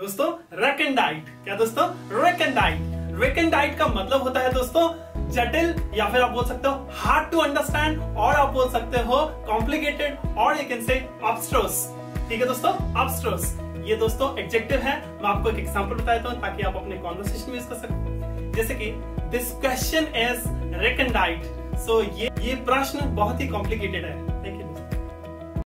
दोस्तों रेकनडाइट। क्या दोस्तों? रेकनडाइट। रेकनडाइट का मतलब होता है दोस्तों जटिल, या फिर आप बोल सकते हो हार्ड टू अंडरस्टैंड, और आप बोल सकते हो कॉम्प्लिकेटेड, और यू कैन से ऑब्स्ट्रोस। ठीक है दोस्तों, ऑब्स्ट्रोस ये दोस्तों एडजेक्टिव है। मैं आपको एक एग्जांपल बता देता हूं ताकि आप अपने कॉन्वर्सेशन में यूज कर सकें। जैसे कि this question is recondite. So ये प्रश्न बहुत ही कॉम्प्लिकेटेड है।